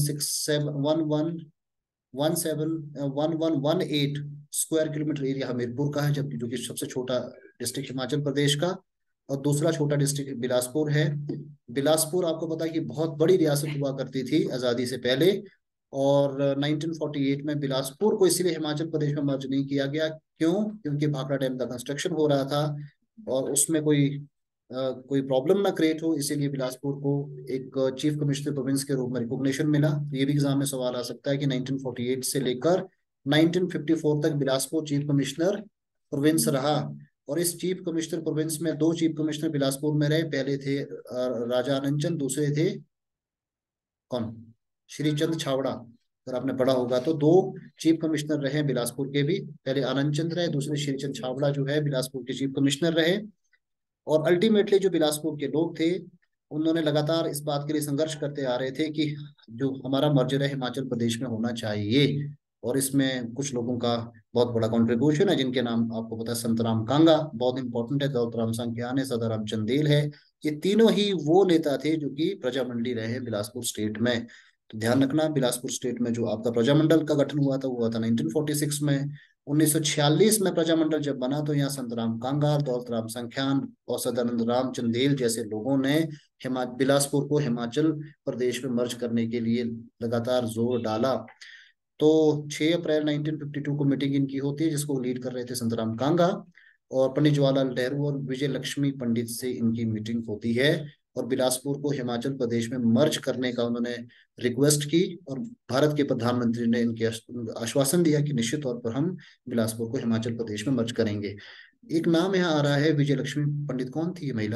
1118 स्क्वायर किलोमीटर एरिया हमीरपुर का है, जबकि जो कि सबसे छोटा डिस्ट्रिक्ट हिमाचल प्रदेश का। और दूसरा छोटा डिस्ट्रिक्ट बिलासपुर है। बिलासपुर आपको पता है कि बहुत बड़ी रियासत हुआ करती थी आज़ादी से पहले। और 1948 में बिलासपुर को इसीलिए हिमाचल प्रदेश में मर्ज नहीं किया गया। क्यों? क्योंकि भाखड़ा डैम का कंस्ट्रक्शन हो रहा था और उसमें कोई प्रॉब्लम ना क्रिएट हो, इसीलिए बिलासपुर को एक चीफ कमिश्नर प्रोविंस के रूप में रिकॉग्निशन मिला। तो ये भी एग्जाम में सवाल आ सकता है कि 1948 से लेकर 1954 तक बिलासपुर चीफ कमिश्नर प्रोविंस रहा। और इस चीफ कमिश्नर प्रोविंस में दो चीफ कमिश्नर बिलासपुर में रहे। पहले थे राजा आनंदचंद, दूसरे थे कौन? श्रीचंद छावड़ा। अगर आपने पढ़ा होगा तो दो चीफ कमिश्नर रहे बिलासपुर के भी। पहले आनंद चंद रहे, दूसरे श्रीचंद छावड़ा जो है बिलासपुर के चीफ कमिश्नर रहे। और अल्टीमेटली जो बिलासपुर के लोग थे उन्होंने लगातार इस बात के लिए संघर्ष करते आ रहे थे कि जो हमारा मर्जर है हिमाचल प्रदेश में होना चाहिए। और इसमें कुछ लोगों का बहुत बड़ा कंट्रीब्यूशन है, जिनके नाम आपको पता है। संतराम कांगा बहुत इंपॉर्टेंट है, दौलतराम संख्यान है, सदाराम चंदेल है। ये तीनों ही वो नेता थे जो कि प्रजामंडली रहे बिलासपुर स्टेट में। तो ध्यान रखना, बिलासपुर स्टेट में जो आपका प्रजामंडल का गठन हुआ था वो हुआ था 1946 में। 1946 में प्रजामंडल जब बना तो यहाँ संतराम कांगा, दौलतराम संख्यान और सदानंद राम चंदेल जैसे लोगों ने बिलासपुर को हिमाचल प्रदेश में मर्ज करने के लिए लगातार जोर डाला। तो 6 अप्रैल 1952 को मीटिंग इनकी होती है, जिसको लीड कर रहे थे संतराम कांगा। और पंडित जवाहरलाल नेहरू और विजय लक्ष्मी पंडित से इनकी मीटिंग होती है। और बिलासपुर को हिमाचल प्रदेश में मर्ज करने का उन्होंने रिक्वेस्ट की। और भारत के प्रधानमंत्री ने इनके आश्वासन दिया कि निश्चित तौर पर हम बिलासपुर को हिमाचल प्रदेश में मर्ज करेंगे। एक नाम यहाँ आ रहा है, विजय लक्ष्मी पंडित। कौन थी ये महिला?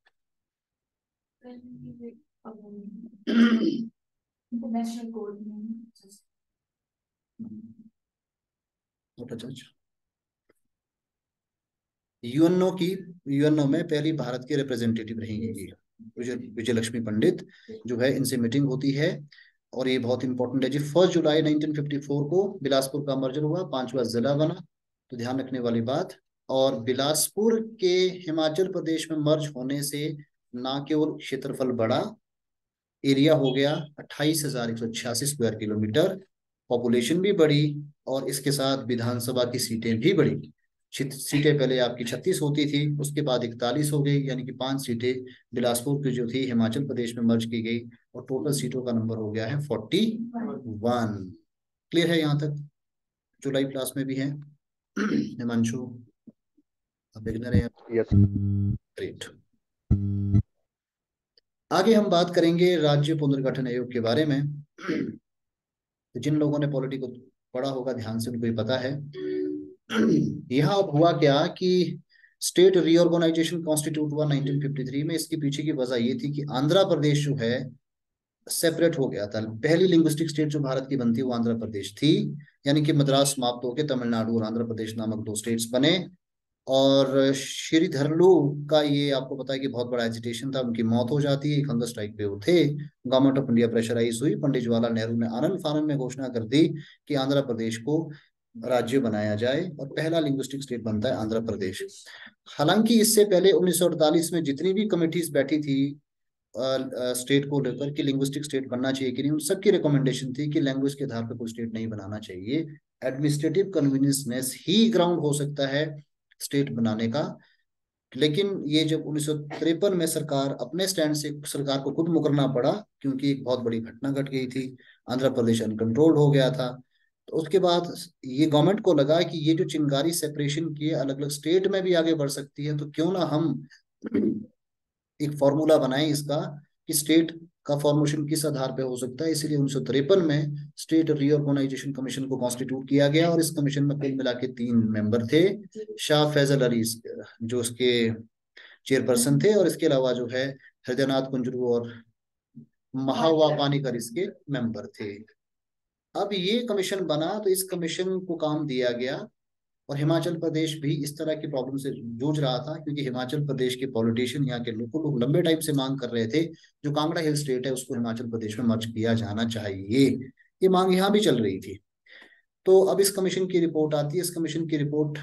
इंटरनेशनल कोर्ट यूएनओ में पहली भारत की रिप्रेजेंटेटिव रहेंगी ये विजय लक्ष्मी पंडित जो है। इनसे मीटिंग होती है और ये बहुत इंपॉर्टेंट है जी। 1 जुलाई 1954 को बिलासपुर का मर्जर हुआ, 5वां जिला बना। तो ध्यान रखने वाली बात। और बिलासपुर के हिमाचल प्रदेश में मर्ज होने से ना केवल क्षेत्रफल बढ़ा, एरिया हो गया 28,186 स्क्वायर किलोमीटर, पॉपुलेशन भी बढ़ी और इसके साथ विधानसभा की सीटें भी बढ़ी। सीटें पहले आपकी 36 होती थी, उसके बाद 41 हो गई, यानी कि 5 सीटें बिलासपुर की जो थी हिमाचल प्रदेश में मर्ज की गई। और टोटल सीटों का नंबर हो गया है 41। क्लियर है यहाँ तक? जो लाइव क्लास में भी है। हिमांशु आप बिगिनर हैं? Yes, great. आगे हम बात करेंगे राज्य पुनर्गठन आयोग के बारे में। तो जिन लोगों ने पॉलिटी को पढ़ा होगा ध्यान से उनको ही पता है। यहाँ अब हुआ क्या कि स्टेट रीऑर्गेनाइजेशन कॉन्स्टिट्यूट हुआ 1953 में। इसके पीछे की वजह ये थी कि आंध्र प्रदेश जो है सेपरेट हो गया था। पहली लिंग्विस्टिक स्टेट जो भारत की बनती है वो आंध्र प्रदेश थी, यानी कि मद्रास समाप्त होकर तमिलनाडु और आंध्र प्रदेश नामक दो स्टेट्स बने। और श्रीधरलू का ये आपको पता है कि बहुत बड़ा एजिटेशन था, उनकी मौत हो जाती है। एक हंगर स्ट्राइक पे वो थे। गवर्नमेंट ऑफ इंडिया प्रेशराइज हुई। पंडित जवाहरलाल नेहरू ने आनंद फानन में घोषणा कर दी कि आंध्र प्रदेश को राज्य बनाया जाए और पहला लिंग्विस्टिक स्टेट बनता है आंध्र प्रदेश। हालांकि इससे पहले 1948 में जितनी भी कमिटीज बैठी थी स्टेट को लेकर कि लिंग्विस्टिक स्टेट बनना चाहिए कि नहीं, उन सबकी रिकमेंडेशन थी कि लैंग्वेज के आधार पर कोई स्टेट नहीं बनाना चाहिए। एडमिनिस्ट्रेटिव कन्वीनियंस ही ग्राउंड हो सकता है स्टेट बनाने का। लेकिन ये जब 1953 में सरकार अपने स्टैंड से सरकार को खुद मुकरना पड़ा, क्योंकि एक बहुत बड़ी घटना घट गई थी। आंध्र प्रदेश अनकंट्रोल्ड हो गया था। तो उसके बाद ये गवर्नमेंट को लगा कि ये जो चिंगारी सेपरेशन की है अलग अलग स्टेट में भी आगे बढ़ सकती है, तो क्यों ना हम एक फॉर्मूला बनाएं इसका कि स्टेट का फॉर्मेशन किस आधार पे हो सकता है। इसीलिए 1953 में स्टेट रीऑर्गेनाइजेशन कमीशन को कॉन्स्टिट्यूट किया गया, और इस कमीशन में कुल मिला के 3 मेंबर थे। शाह फैजल अली जो उसके चेयरपर्सन थे, और इसके अलावा जो है हृदयनाथ कुंजरू और महावा पानीकर इसके मेंबर थे। अब ये कमीशन बना तो इस कमीशन को काम दिया गया, और हिमाचल प्रदेश भी इस तरह की प्रॉब्लम से जूझ रहा था, क्योंकि हिमाचल प्रदेश के पॉलिटिशियन, यहाँ के लोग लंबे टाइम से मांग कर रहे थे जो कांगड़ा हिल स्टेट है उसको हिमाचल प्रदेश में मर्ज किया जाना चाहिए। ये मांग यहाँ भी चल रही थी। तो अब इस कमीशन की रिपोर्ट आती है। इस कमीशन की रिपोर्ट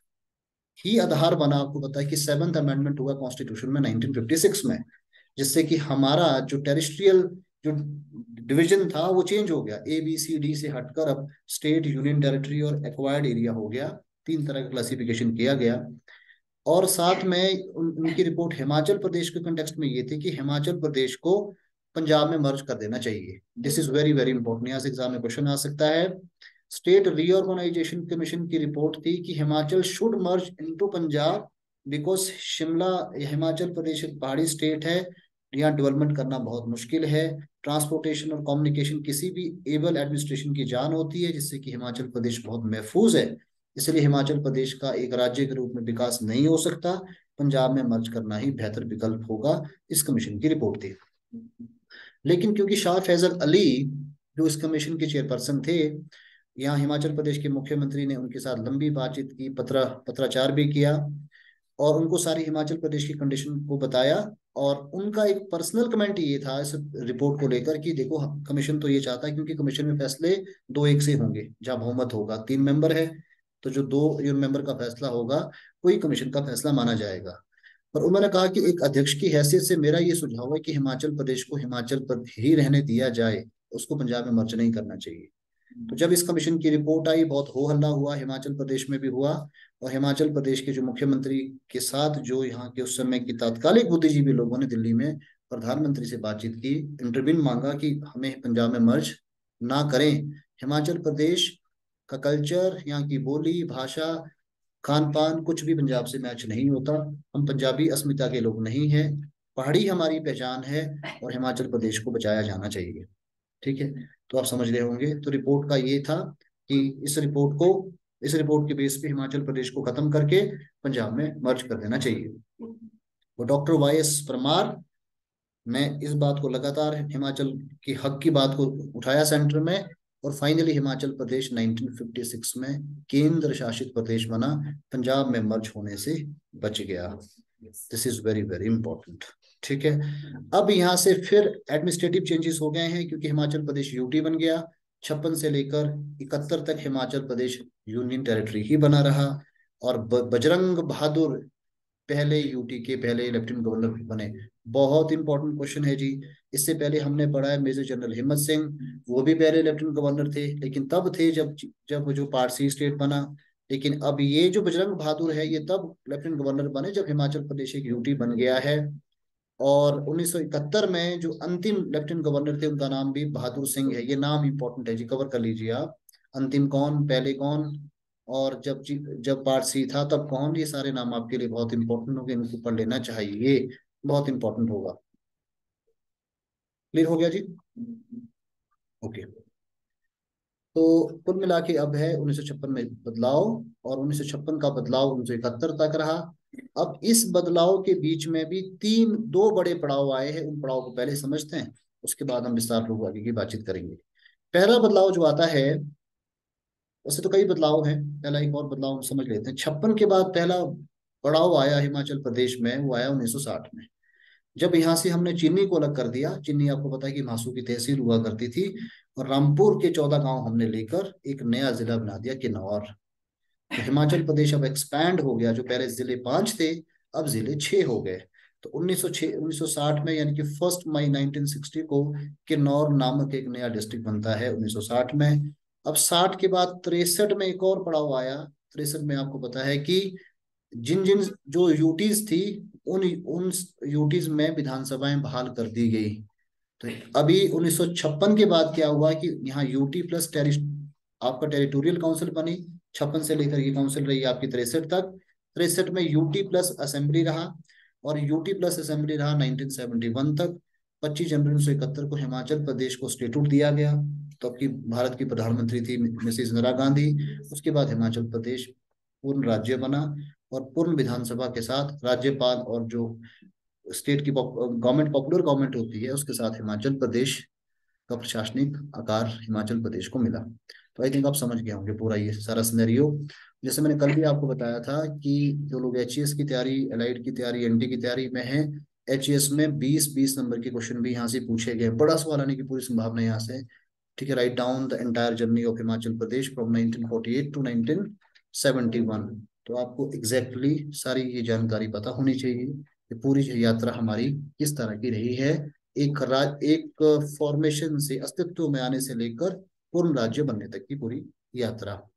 ही आधार बना, आपको पता है कि 7th अमेंडमेंट हुआ कॉन्स्टिट्यूशन में 1956 में, जिससे कि हमारा जो टेरिस्ट्रियल जो डिवीजन था वो चेंज हो गया। ABCD से हटकर अब स्टेट, यूनियन टेरिटरी और एक्वायर्ड एरिया हो गया। 3 तरह का क्लासिफिकेशन किया गया। और साथ में उनकी रिपोर्ट हिमाचल प्रदेश के कंटेक्स्ट में ये थी कि हिमाचल प्रदेश को पंजाब में मर्ज कर देना चाहिए। This is very very important, यहाँ से एग्जाम में क्वेश्चन आ सकता है। स्टेट रीऑर्गेनाइजेशन कमीशन की रिपोर्ट थी कि Himachal should merge into Punjab, because Shimla, Himachal Pradesh एक पहाड़ी स्टेट है, यहाँ डेवलपमेंट करना बहुत मुश्किल है। ट्रांसपोर्टेशन और कम्युनिकेशन किसी भी एबल एडमिनिस्ट्रेशन की जान होती है, जिससे कि हिमाचल प्रदेश बहुत महफूज है। इसलिए हिमाचल प्रदेश का एक राज्य के रूप में विकास नहीं हो सकता, पंजाब में मर्ज करना ही बेहतर विकल्प होगा। इस कमीशन की रिपोर्ट थी। लेकिन क्योंकि शाह फैजल अली जो इस कमीशन के चेयरपर्सन थे, यहाँ हिमाचल प्रदेश के मुख्यमंत्री ने उनके साथ लंबी बातचीत की, पत्राचार भी किया, और उनको सारी हिमाचल प्रदेश की कंडीशन को बताया। और उनका एक पर्सनल कमेंट ये था इस रिपोर्ट को लेकर कि देखो, कमीशन तो ये चाहता है, क्योंकि कमीशन में फैसले 2-1 से होंगे, जहां बहुमत होगा, 3 मेंबर है, तो जो 2 मेंबर का फैसला होगा वही कमीशन का फैसला माना जाएगा। पर उन्होंने कहा कि एक अध्यक्ष की हैसियत से मेरा ये सुझाव है कि हिमाचल प्रदेश को हिमाचल पर ही रहने दिया जाए, उसको पंजाब में मर्ज नहीं करना चाहिए। तो जब इस कमीशन की रिपोर्ट आई, बहुत हो हल्ला हुआ, हिमाचल प्रदेश में भी हुआ। और हिमाचल प्रदेश के जो मुख्यमंत्री के साथ जो यहाँ के उस समय की तात्कालिक बुद्धिजीवी लोगों ने दिल्ली में प्रधानमंत्री से बातचीत की, इंटरव्यू मांगा कि हमें पंजाब में मर्ज ना करें। हिमाचल प्रदेश का कल्चर, यहाँ की बोली भाषा, खान पान कुछ भी पंजाब से मैच नहीं होता। हम पंजाबी अस्मिता के लोग नहीं हैं, पहाड़ी हमारी पहचान है, और हिमाचल प्रदेश को बचाया जाना चाहिए। ठीक है, तो आप समझ रहे होंगे। तो रिपोर्ट का ये था कि इस रिपोर्ट के बेस पे हिमाचल प्रदेश को खत्म करके पंजाब में मर्ज कर देना चाहिए। वो डॉक्टर YS परमार ने इस बात को लगातार हिमाचल की हक की बात को उठाया सेंटर में, और फाइनली हिमाचल प्रदेश 1956 में केंद्र शासित प्रदेश बना, पंजाब में मर्ज होने से बच गया। This is very very important. ठीक है, अब यहाँ से फिर एडमिनिस्ट्रेटिव चेंजेस हो गए हैं, क्योंकि हिमाचल प्रदेश यूटी बन गया। 56 से लेकर 71 तक हिमाचल प्रदेश यूनियन टेरिटरी ही बना रहा। और बजरंग बहादुर पहले यूटी के पहले लेफ्टिनेंट गवर्नर बने। बहुत इंपॉर्टेंट क्वेश्चन है जी। इससे पहले हमने पढ़ा है मेजर जनरल हिम्मत सिंह, वो भी पहले लेफ्टिनेंट गवर्नर थे, लेकिन तब थे जब जब जो पारसी स्टेट बना। लेकिन अब ये जो बजरंग बहादुर है, ये तब लेफ्टिनेंट गवर्नर बने जब हिमाचल प्रदेश एक यूटी बन गया है। और 1971 में जो अंतिम लेफ्टिनेंट गवर्नर थे, उनका नाम भी बहादुर सिंह है। ये नाम इंपॉर्टेंट है जी, कवर कर लीजिए आप। अंतिम कौन, पहले कौन, और जब पारसी था तब कौन, ये सारे नाम आपके लिए बहुत इंपॉर्टेंट होंगे, इनको पढ़ लेना चाहिए, बहुत इंपॉर्टेंट होगा। क्लियर हो गया जी? ओके। तो कुल मिला के अब है 1956 में बदलाव, और 1956 का बदलाव 1971 तक रहा। अब इस बदलाव के बीच में भी 2 बड़े पड़ाव आए हैं, उन पड़ाव को पहले समझते हैं, उसके बाद हम विस्तार पूर्वक आगे की बातचीत करेंगे। पहला बदलाव जो आता है, वैसे तो कई बदलाव हैं, पहला एक और बदलाव हम समझ लेते हैं। 56 के बाद पहला पड़ाव आया हिमाचल प्रदेश में, वो आया 1960 में, जब यहाँ से हमने चीनी को अलग कर दिया। चीनी आपको पता है कि म्हासू की तहसील हुआ करती थी, और रामपुर के 14 गांव हमने लेकर एक नया जिला बना दिया, किन्नौर। तो हिमाचल प्रदेश अब एक्सपैंड हो गया, जो पहले जिले 5 थे अब जिले 6 हो गए। तो 1960 में, यानी कि 1 मई 1960 को किन्नौर नामक एक नया डिस्ट्रिक्ट बनता है 1960 में। अब 60 के बाद 63 में एक और पड़ाव आया। 63 में आपको पता है कि जिन जिन जो यूटीज थी, उन उन यूटीज में विधानसभाएं बहाल कर दी गई। तो अभी 1956 के बाद क्या हुआ कि यहाँ यूटी प्लस आपका टेरिटोरियल काउंसिल बनी, 56 से लेकर ये काउंसिल रही आपकी 63 तक। 63 में यूटी प्लस असेंबली रहा, और यूटी प्लस असेंबली रहा 1971 तक। 25 जनवरी 1971 को हिमाचल प्रदेश को स्टेटूट दिया गया। तो आपकी भारत की प्रधानमंत्री थी मिसेस इंदिरा गांधी। उसके बाद हिमाचल प्रदेश पूर्ण राज्य बना, और पूर्ण विधानसभा के साथ राज्यपाल और जो स्टेट की गवर्नमेंट, पॉपुलर गवर्नमेंट होती है, उसके साथ हिमाचल प्रदेश का प्रशासनिक आकार हिमाचल प्रदेश को मिला। तो आई थिंक आप समझ गए होंगे पूरा ये सारा सिनेरियो। जैसे मैंने कल भी आपको बताया था कि जो लोग एचईएस की तैयारी, एलाइड की तैयारी, एनडी की तैयारी में है, एचईएस में 20-20 नंबर के क्वेश्चन भी यहाँ से पूछे गए, बड़ा सवाल आने की पूरी संभावना है यहाँ से। ठीक है, write down the entire journey of Himachal Pradesh from 1948 to 1971। तो आपको एग्जैक्टली सारी ये जानकारी पता होनी चाहिए कि पूरी जो यात्रा हमारी किस तरह की रही है, एक फॉर्मेशन से, अस्तित्व में आने से लेकर पूर्ण राज्य बनने तक की पूरी यात्रा।